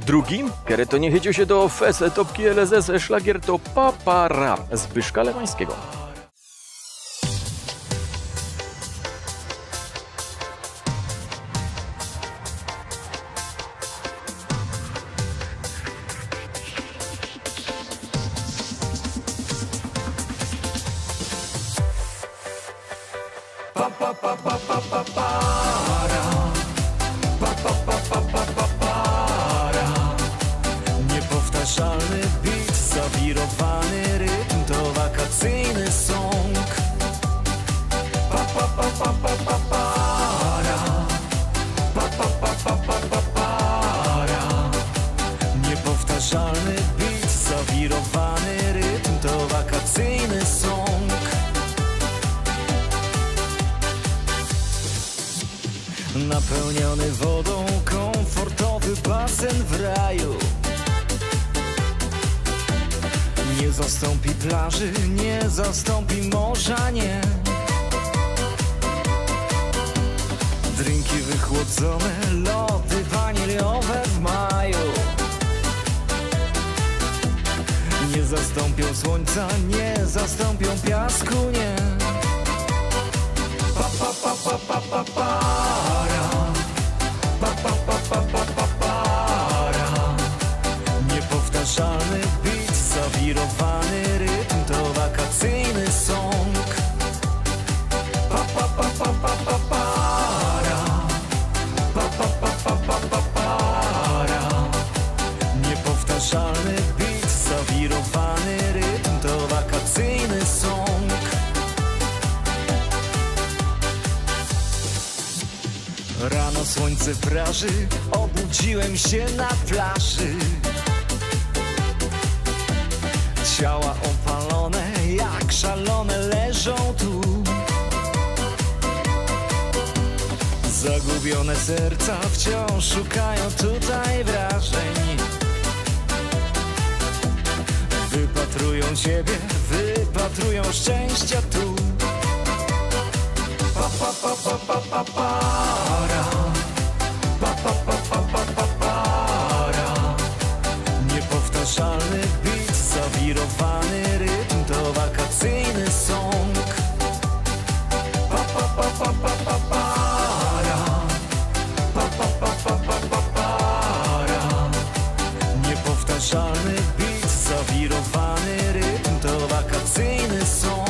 Drugi, kiedy to nie chycił się do fes topki LSS szlagier to Papara Zbyszka Lemańskiego. Niepowtarzalny beat, zawirowany rytm to wakacyjny song. Niepowtarzalny beat, zawirowany rytm to wakacyjny song. Napełniony wodą, komfortowy basen w raju. Nie zastąpi plaży, nie zastąpi morza, nie. Drinki wychłodzone, lody waniliowe w maju. Nie zastąpią słońca, nie zastąpią piasku, nie. Niepowtarzalny beat, zawirowany rytm to wakacyjny song. Niepowtarzalny beat, zawirowany rytm to wakacyjny song. Rano słońce praży, obudziłem się na plaży. Ciała opalone, jak szalone leżą tu. Zagubione serca wciąż szukają tutaj wrażeń. Wypatrują ciebie, wypatrują szczęścia tu. Niepowtarzalny beat, zawirowany rytm to wakacyjny song. Niepowtarzalny beat, zawirowany rytm to wakacyjny song.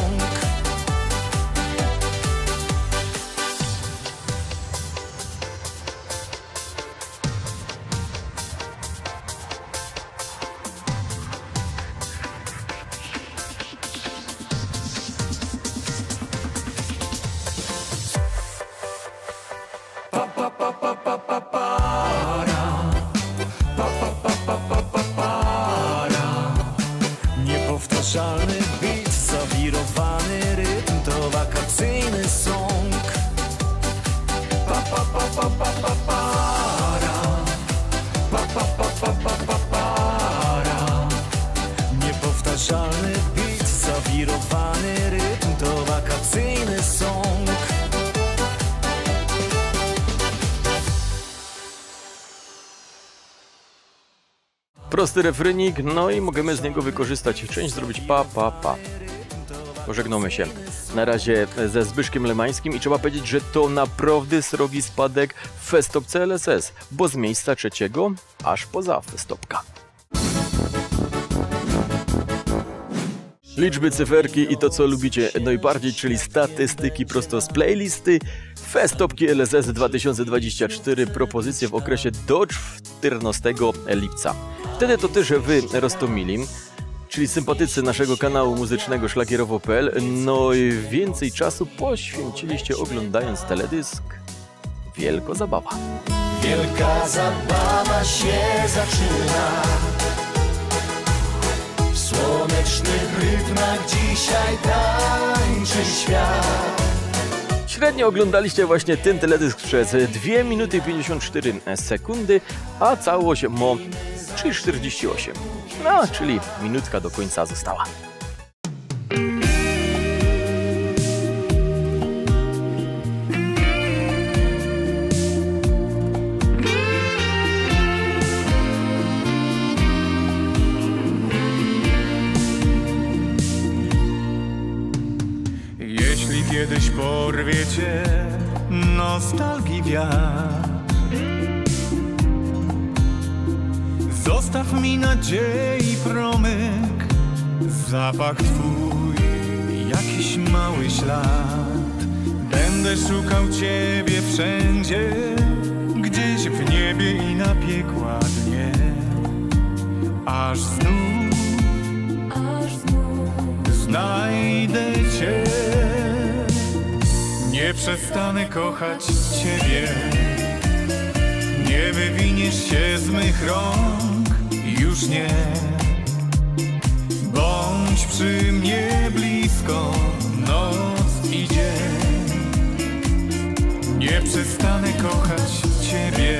Niepowtarzalny beat, zawirowany rytm to wakacyjny song. Niepowtarzalny beat, zawirowany rytm to wakacyjny song. Prosty refrenik, no i możemy z niego wykorzystać część, zrobić pa, pa, pa. Pożegnamy się na razie ze Zbyszkiem Lemańskim i trzeba powiedzieć, że to naprawdę srogi spadek w festopce LSS, bo z miejsca trzeciego aż poza festopka. Liczby, cyferki i to, co lubicie najbardziej, czyli statystyki prosto z playlisty festopki LSS 2024, propozycje w okresie do 14 lipca. Wtedy to też wy, Rostomili, czyli sympatycy naszego kanału muzycznego szlagierowo.pl, no i więcej czasu poświęciliście oglądając teledysk Wielka Zabawa. Wielka zabawa się zaczyna. W słonecznych rytmach dzisiaj tańczy świat. Średnio oglądaliście właśnie ten teledysk przez 2 minuty 54 sekundy, a całość ma 3,48. No, czyli minutka do końca została. świecie nostalgii wiatr. Zostaw mi nadziei promyk, zapach twój, jakiś mały ślad. Będę szukał ciebie wszędzie, gdzieś w niebie i na piekła dnie, aż znów znajdę cię. Nie przestanę kochać ciebie, nie wywiniesz się z mych rąk, już nie. Bądź przy mnie blisko, noc i dzień. Nie przestanę kochać ciebie.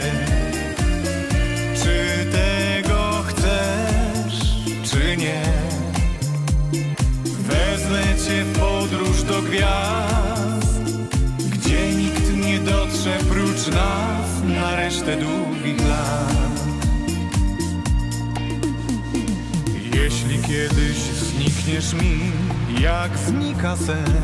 Czy tego chcesz, czy nie? Wezmę cię w podróż do gwiazd, gdzie nikt nie dotrze prócz nas na resztę długich lat. Jeśli kiedyś znikniesz mi, jak znika sen,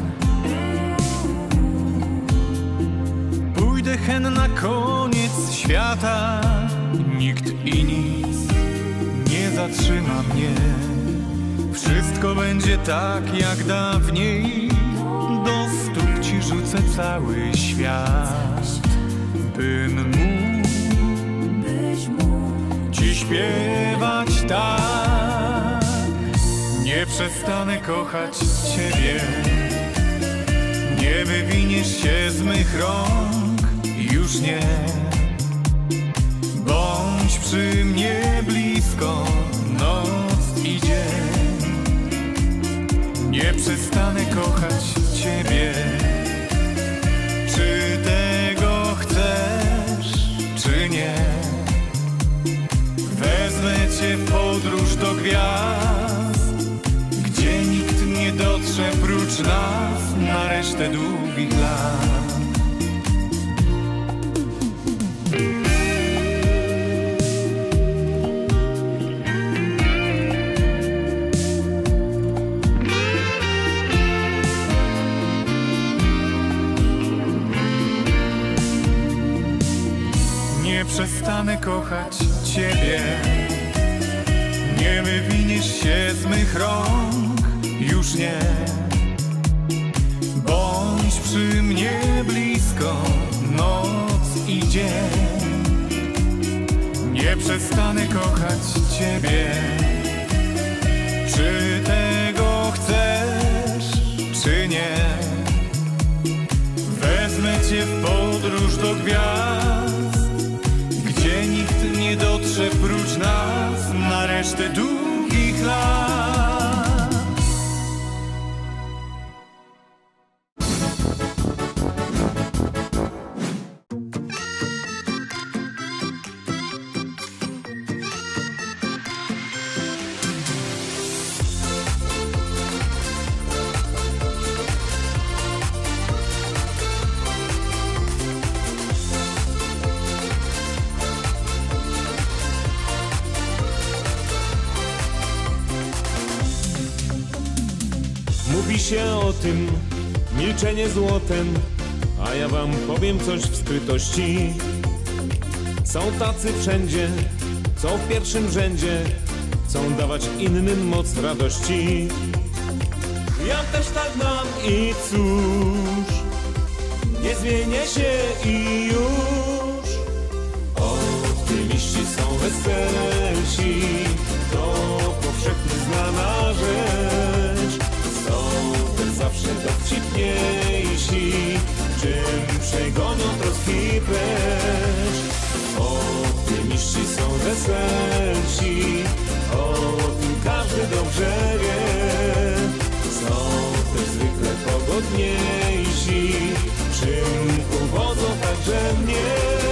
pójdę hen na koniec świata. Nikt i nic nie zatrzyma mnie. Wszystko będzie tak jak dawniej. Do stóp ci rzucę cały świat, bym mógł ci śpiewać tak. Nie przestanę kochać ciebie, nie wywiniesz się z mych rąk, już nie. Bądź przy mnie blisko, noc i dzień. Nie przestanę kochać ciebie. Czy tego chcesz, czy nie? Wezmę cię w podróż do gwiazd, gdzie nikt nie dotrze prócz nas na resztę długich lat. Nie przestanę kochać ciebie, nie wywiniesz się z mych rąk, już nie. Bądź przy mnie blisko, noc i dzień. Nie przestanę kochać ciebie. Czy tego chcesz, czy nie? Wezmę cię w podróż do gwiazd, gdzie nikt nie dotrze prócz nas na resztę długich lat. Mówi się o tym, milczenie złotem, a ja wam powiem coś w skrytości. Są tacy wszędzie, co w pierwszym rzędzie chcą dawać innym moc radości. Ja też tak mam i cóż, nie zmienię się i już. Optymiści są weselsi, to powszechnie znana rzecz. Są też zawsze dowcipniejsi, czym przegonią troski precz. Optymiści są weselsi, o tym każdy dobrze wie. Są też zwykle pogodniejsi, czym uwodzą także mnie.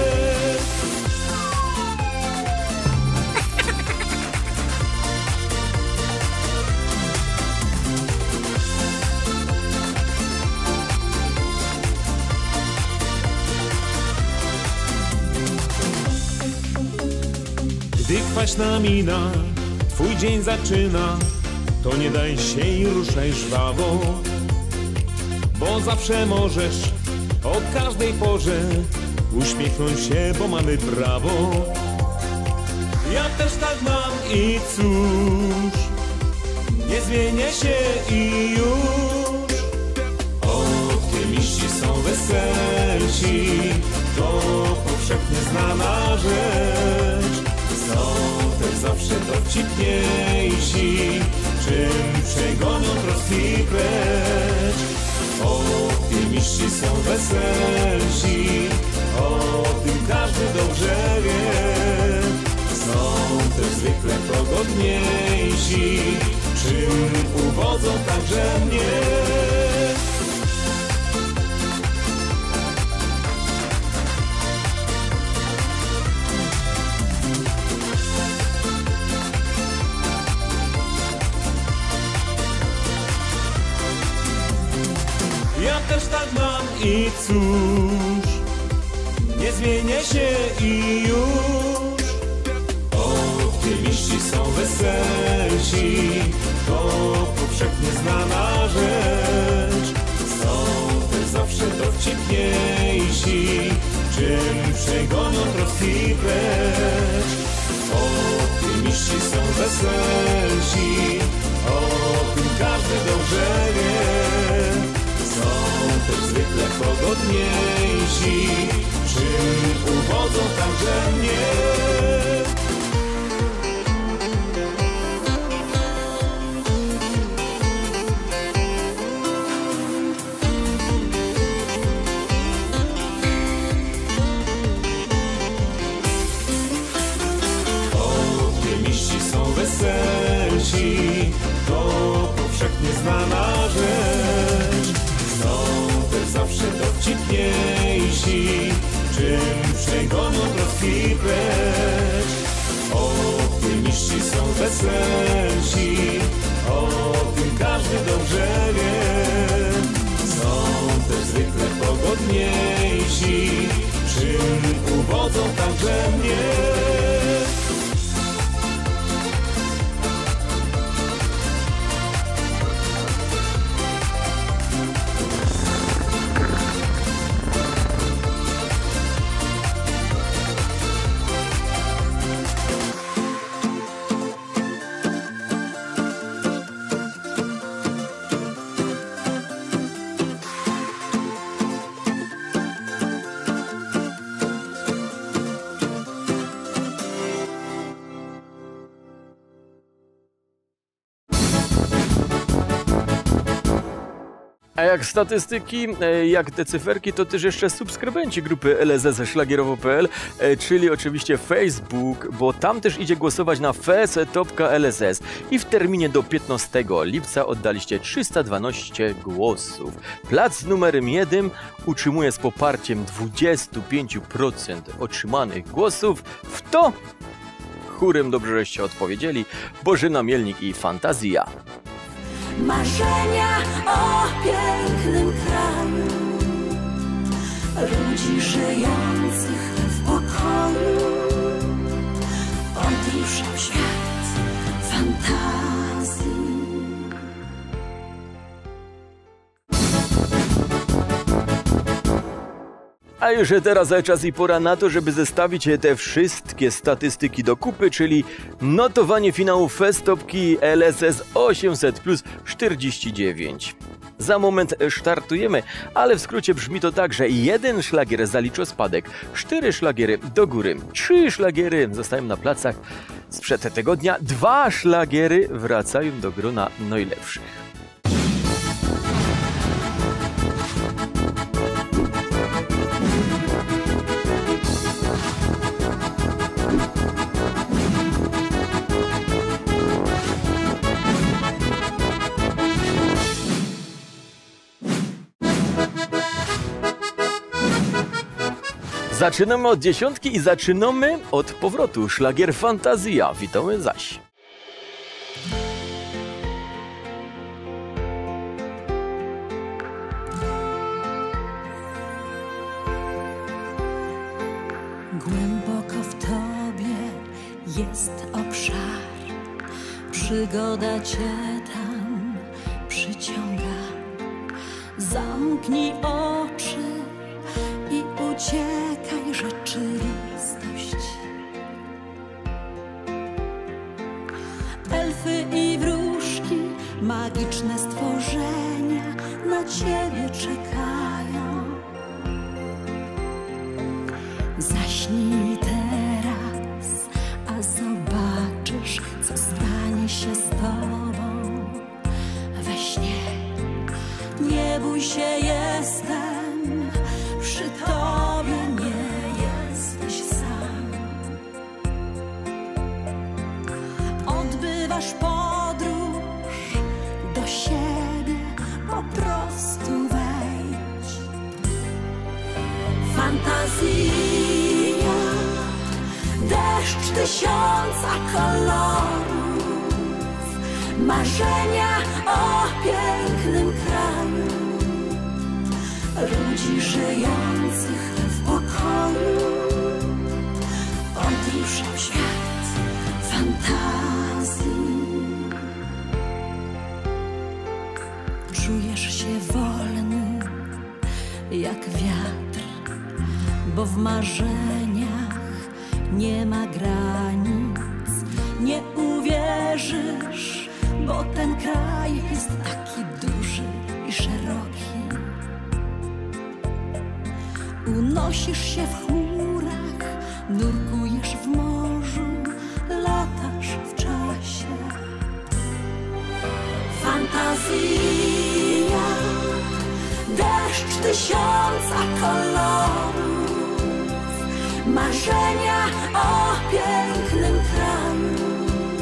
Gdy kwaśna mina twój dzień zaczyna, to nie daj się i ruszaj żwawo, bo zawsze możesz o każdej porze uśmiechnąć się, bo mamy prawo. Ja też tak mam i cóż, nie zmienię się i już. Optymiści są weselsi, to powszechnie znana rzecz. Są też zawsze dowcipniejsi, czym przegonią troski precz. Optymiści są weselsi, o tym każdy dobrze wie. Są też zwykle pogodniejsi, czym uwodzą także mnie. Ja też tak mam i cóż, nie zmienię się i już. Optymiści są weselsi, to powszechnie znana rzecz. Są też zawsze dowcipniejsi, czym przegonią troski precz. Optymiści są weselsi, o tym każdy dobrze wie. Są też zwykle pogodniejsi, czym uwodzą także mnie. Optymiści są weselsi, to powszechnie znana rzecz. Są też zawsze dowcipniejsi, czym przegonią troski precz. Optymiści są weselsi, o tym każdy dobrze wie. Są też zwykle pogodniejsi, czym uwodzą także mnie. A jak statystyki, jak te cyferki, to też jeszcze subskrybenci grupy LSS szlagierowo.pl, czyli oczywiście Facebook, bo tam też idzie głosować na festopka.lss i w terminie do 15 lipca oddaliście 312 głosów. Plac numerem 1 utrzymuje z poparciem 25% otrzymanych głosów, w to chórem dobrze żeście odpowiedzieli Bożyna Mielnik i Fantazja. Marzenia o pięknym kraju, ludzi żyjących w pokoju, podróż w świat fantazji. A już teraz czas i pora na to, żeby zestawić te wszystkie statystyki do kupy, czyli notowanie finału Festopki LSS 800 plus 49. Za moment startujemy, ale w skrócie brzmi to tak, że 1 szlagier zalicza spadek, 4 szlagiery do góry, 3 szlagiery zostają na placach sprzed tygodnia, 2 szlagiery wracają do grona najlepszych. Zaczynamy od dziesiątki i zaczynamy od powrotu. Szlagier Fantazja. Witamy zaś. Głęboko w tobie jest obszar, przygoda cię tam przyciąga. Zamknij oczy i uciekaj rzeczywistość. Elfy i wróżki, magiczne stworzenia na ciebie czekają. Zaśnij teraz, a zobaczysz, co stanie się z tobą we śnie. Nie bój się, jestem przy tobie, nie jesteś sam. Odbywasz podróż do siebie, po prostu wejdź. Fantazja, deszcz tysiąca kolorów, marzenia o pięknym kraju, ludzi żyjących w pokoju. Podróż w świat fantazji. Czujesz się wolny jak wiatr, bo w marzeniach nie ma granic. Nie uwierzysz, bo ten kraj jest taki duży i szeroki. Unosisz się w chmurach, nurkujesz w morzu, latasz w czasie. Fantazja, deszcz tysiąca kolorów, marzenia o pięknym kraju,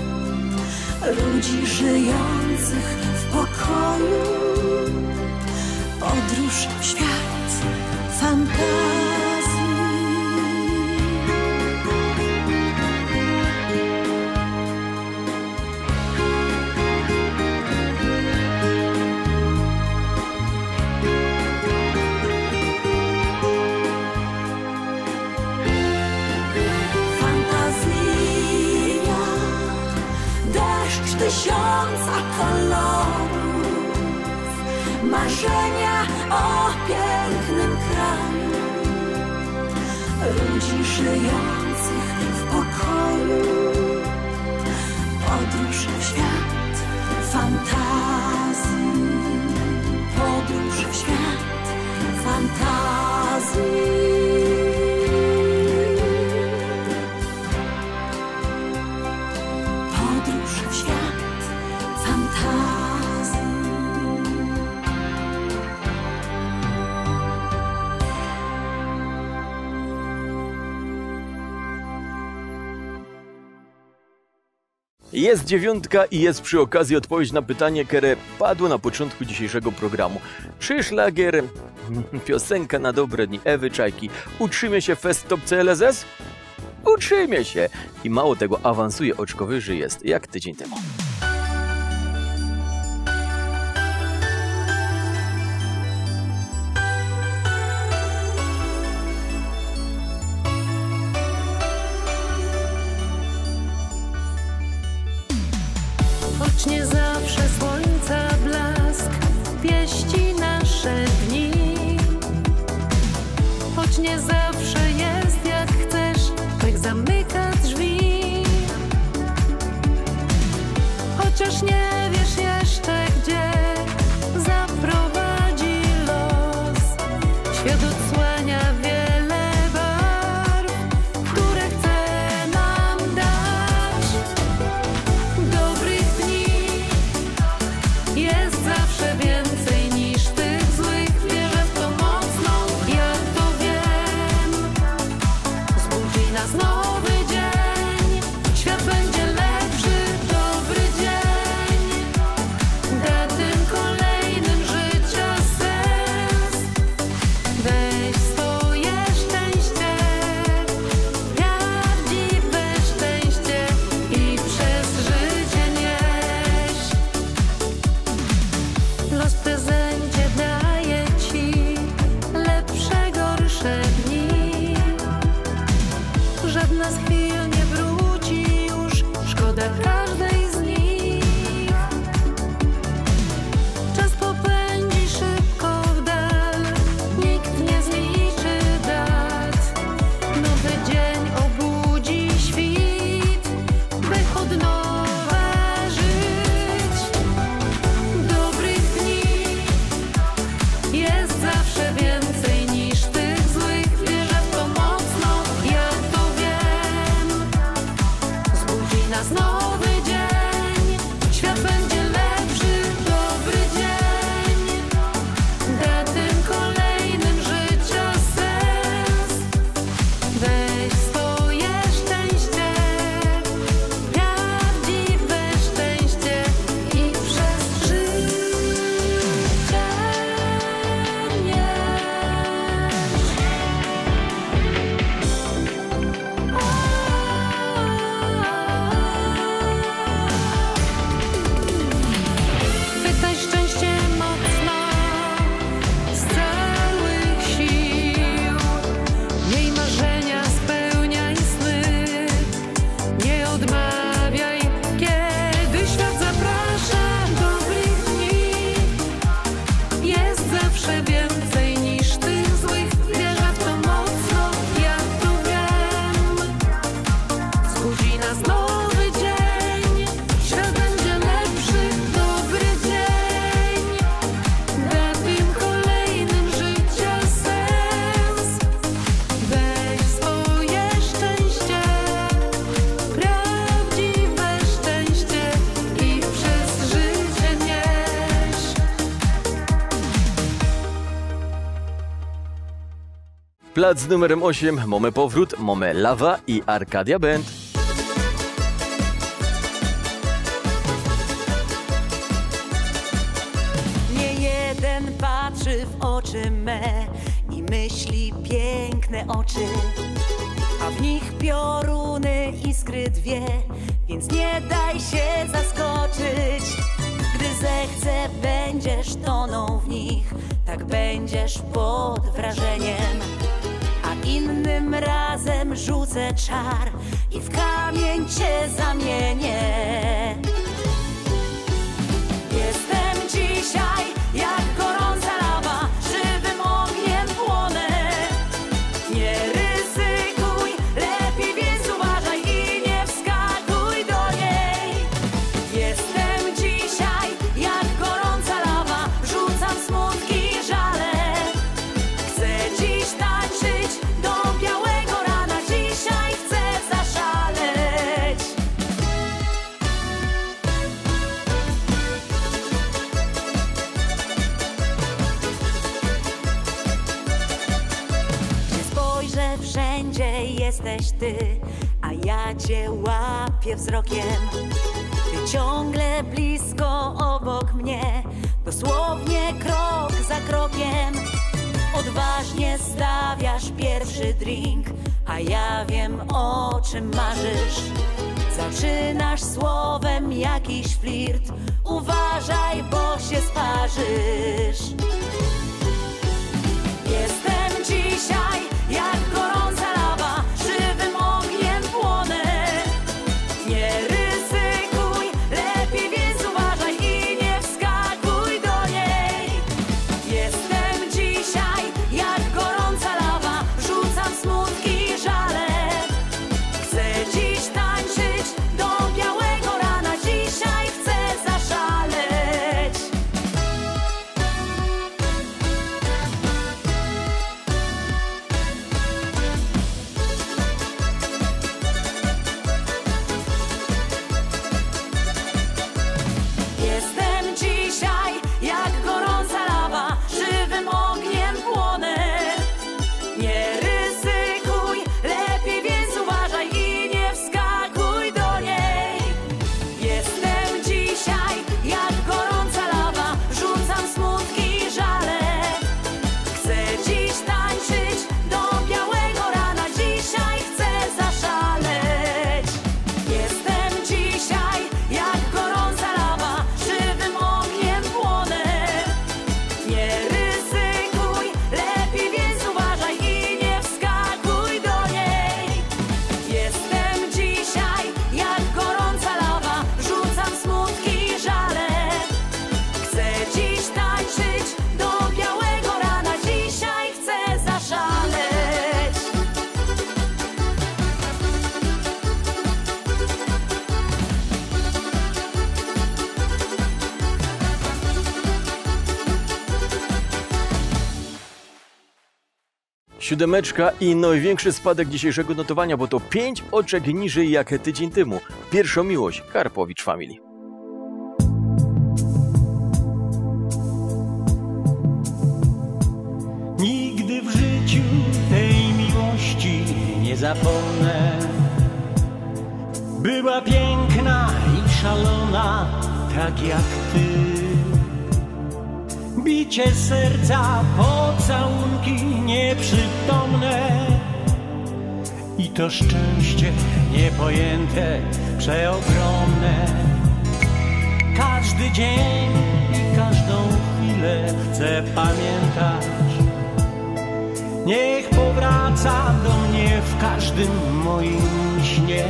ludzi żyjących w pokoju. Podróż w świat fantazji. Tysiąca kolorów, marzenia o pięknym kraju, ludzi żyjących w pokoju. Podróż w świat fantazji. Podróż w świat fantazji. Jest dziewiątka i jest przy okazji odpowiedź na pytanie, które padło na początku dzisiejszego programu. Czy szlagier, piosenka na dobre dni Ewy Czajki utrzymie się w Fest Topce LSS? Utrzymie się i mało tego, awansuje oczko wyżej jest, jak tydzień temu. Choć nie zawsze słońca blask pieści nasze dni, choć nie zawsze jest jak chcesz, pech zamyka drzwi. Chociaż nie wiesz jeszcze gdzie zaprowadzi los, świat odsłania wiele barw, które chce nam dać. Dobrych dni jest zawsze więcej niż tych złych, wierzę w to mocno, ja to wiem. Zbudzi nas nowy dzień, świat będzie lepszy, dobry dzień. Da tym kolejnym życia sens. Weź swoje szczęście, prawdziwe szczęście i przez życie nieś. Los w prezencie daje ci lepsze, gorsze dni. Żadna z chwil nie wróci już, szkoda każdej z nich. Czas popędzi szybko w Plac numerem 8, mamy powrót, mamy Lawa i Arcadia Band. Nie jeden patrzy w oczy me i myśli piękne oczy, a w nich pioruny iskry dwie, więc nie daj się zaskoczyć. Gdy zechce, będziesz tonął w nich, tak będziesz pod wrażeniem. A innym razem rzucę czar i w kamień cię zamienię. Jestem dzisiaj jak gorąca lawa, żywym ogniem płonę. Nie ryzykuj, lepiej więc uważaj i nie wskakuj do niej. Jestem dzisiaj jak gorąca lawa, rzucam smutki i żale. Chcę dziś tańczyć do białego rana, dzisiaj chcę zaszaleć. Gdzie spojrzę, wszędzie jesteś ty, a ja cię łapię wzrokiem. Ty ciągle blisko obok mnie, dosłownie krok za krokiem. Odważnie stawiasz pierwszy drink, a ja wiem, o czym marzysz. Zaczynasz słowem jakiś flirt, uważaj, bo się sparzysz. Jestem dzisiaj jak gorąca lawa, żywym ogniem płonę. Nie ryzykuj, lepiej więc uważaj i nie wskakuj do niej. Jestem dzisiaj jak gorąca lawa, rzucam smutki i żale. Chcę dziś tańczyć do białego rana, dzisiaj chcę zaszaleć. Jestem dzisiaj jak gorąca lawa, żywym ogniem płonę. Nie ryzykuj, lepiej więc uważaj i nie wskakuj do niej. Jestem dzisiaj jak gorąca lawa, rzucam smutki i żale. Chcę dziś tańczyć do białego rana, dzisiaj chcę zaszaleć. Jestem dzisiaj jak gorąca lawa, żywym ogniem płonę. Nie ryzykuj, lepiej więc uważaj i nie wskakuj do niej. Jestem dzisiaj jak gorąca lawa, rzucam smutki i żale. Chcę dziś tańczyć do białego rana, dzisiaj chcę zaszaleć. Siódemeczka i największy spadek dzisiejszego notowania, bo to 5 oczek niżej jak tydzień temu. Pierwsza miłość, Karpowicz Family. Nigdy w życiu tej miłości nie zapomnę. Była piękna i szalona, tak jak ty. Bicie serca, pocałunki nieprzytomne. I to szczęście niepojęte, przeogromne. Każdy dzień i każdą chwilę chcę pamiętać. Niech powraca do mnie w każdym moim śnie.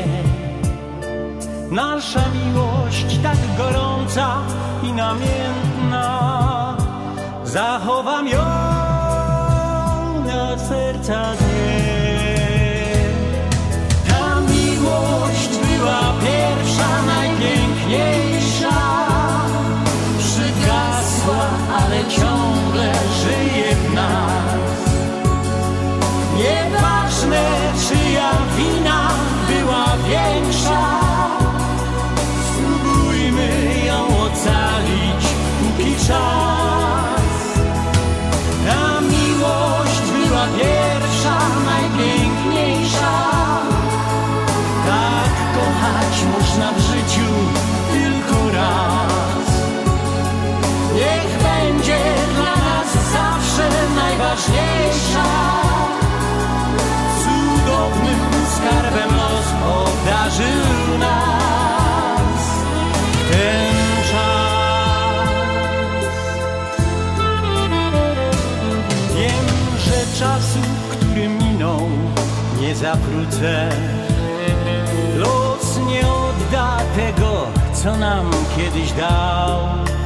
Nasza miłość tak gorąca i namiętna, zachowam ją na serca dnie. Ta miłość była pierwsza, najpiękniejsza. Przygasła, ale ciągle żyje w nas. Nieważne, czyja wina była większa, spróbujmy ją ocalić, póki czas. Ta miłość była pierwsza, zawrócę. Los nie odda tego, co nam kiedyś dał.